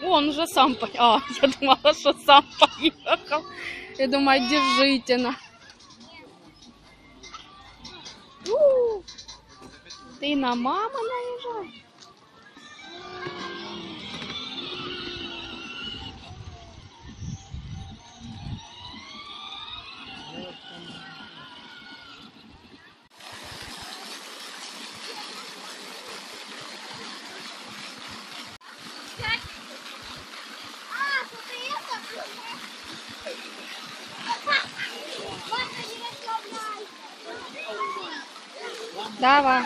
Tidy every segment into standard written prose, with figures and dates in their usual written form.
Он уже сам поехал. А, я думала, что сам поехал. Я думаю, держите на. Ты на маму наезжай. Давай.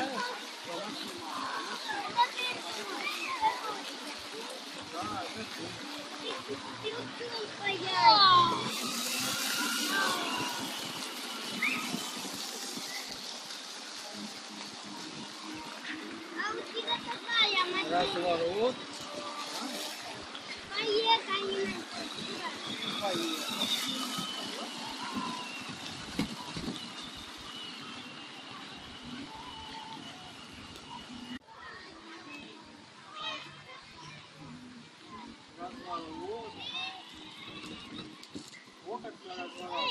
Разворот. Поехали. Разворот. Вот как на разворот.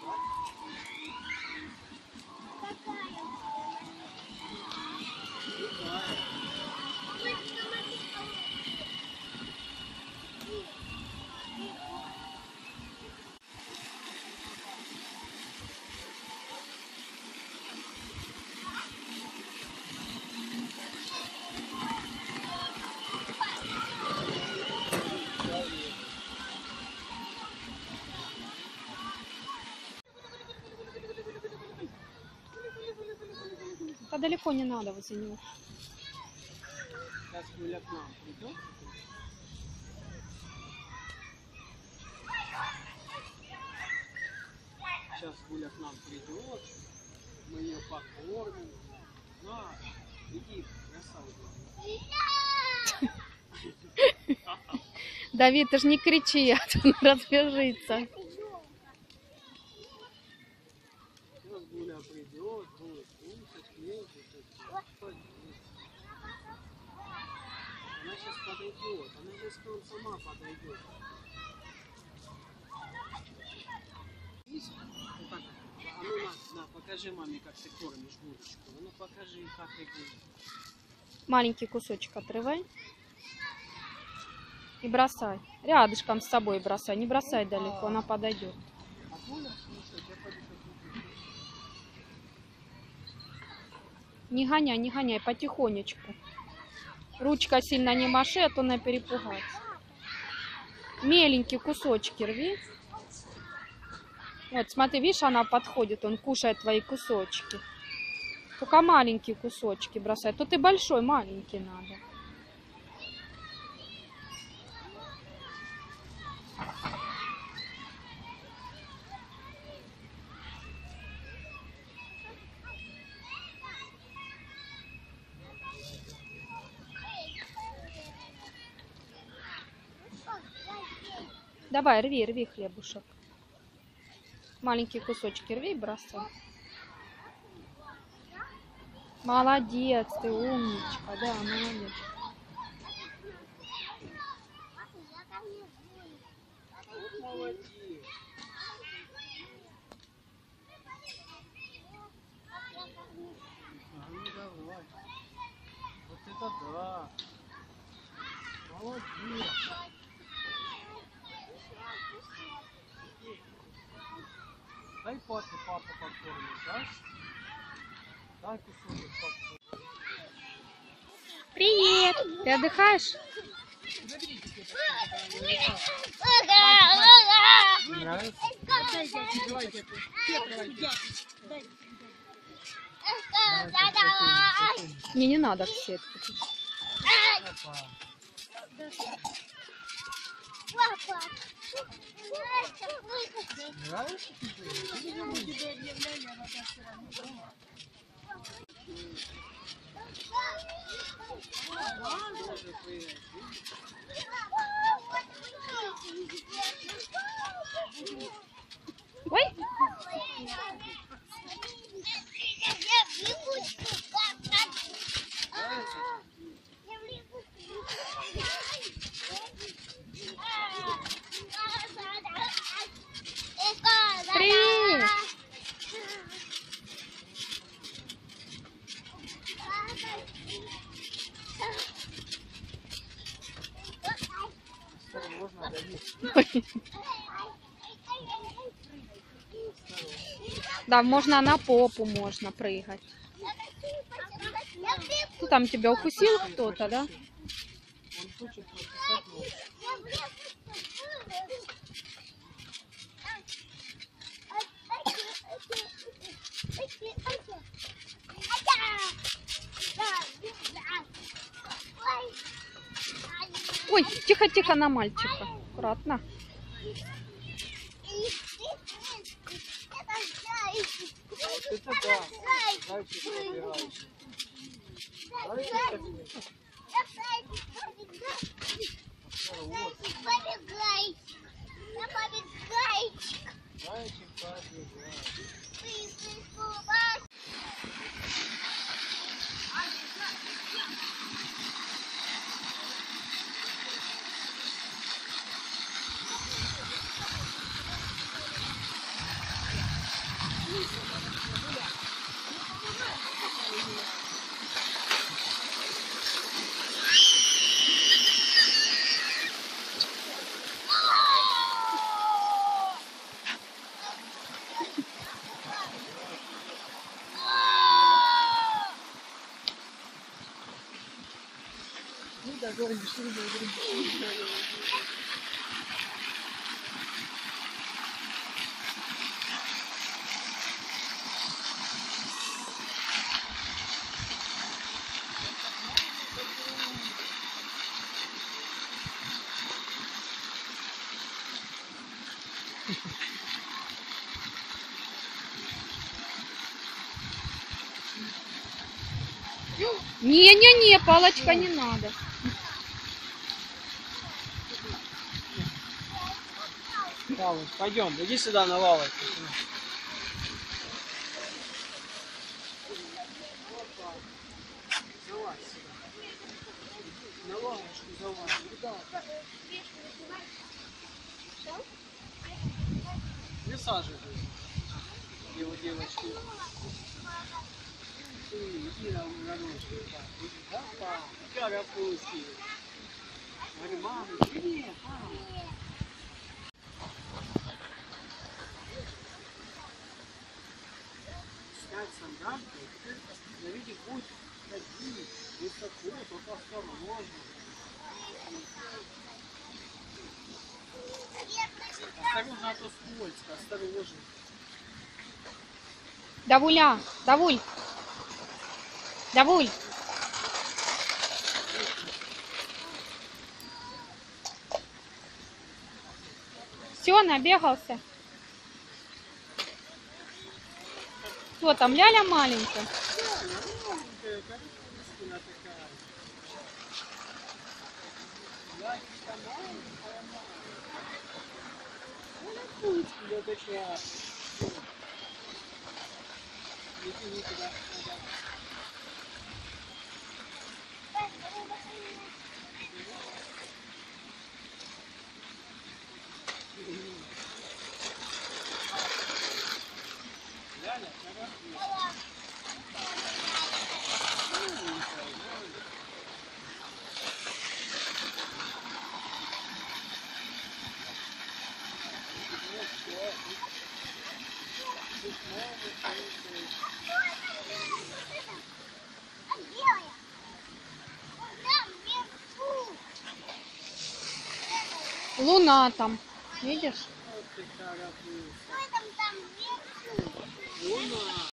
Да далеко не надо вот за него. Сейчас Юля к нам придет. Сейчас Гуля к нам придет. Мы ее покормим. На, иди, красавица. Давид, ты ж не кричи, а то он разбежится. Сейчас Гуля придет, будет кушать, ездить. Она сейчас подойдет. Она сейчас к нам сама подойдет. Видишь? Вот так. А ну на, покажи маме, как ты кормишь Гулечку. Ну покажи, как ты кормишь. Маленький кусочек отрывай. И бросай. Рядышком с собой бросай. Не бросай далеко, она подойдет. А Гуля, слушай, я пойду сейчас. Не гоняй, потихонечку. Ручка сильно не маши, а то она перепугается. Меленькие кусочки рви. Вот, смотри, видишь, она подходит, он кушает твои кусочки. Только маленькие кусочки бросай. Тут и большой, маленький надо. Давай, рви хлебушек. Маленькие кусочки рви и бросай. Молодец, ты умничка, да, молодец. Молодец. Ну давай. Вот это да. Молодец. Дай папе, папа покормит, да? Дай кусочек папа. Привет! Ты отдыхаешь? Нравится? Мне не надо в сетку. Нравится? Ой! можно давить. Да, можно на попу можно прыгать. Ну, там тебя укусил кто-то, да? Он хочет почесать нос. Ой, тихо-тихо на мальчика. Аккуратно. Это да. Зайчик пробирающий. Зайчик побегай. Ну да, говорим, что Не-не-не, палочка не надо. Павлович, пойдем, иди сюда на лавочку. Залазь сюда. На лавочку залазь. Не сажай его, девочки. Иди на ножку. Опа, карапузки. Говорю, мама, привет, мама. Снять сандарты, остановите путь, ходи, высоко, только осторожно. Осторожно, а то скользко, осторожно. Давуля, Давуль. Давуль. Все, набегался. Кто там, Ляля маленькая? Луна там, видишь? Луна.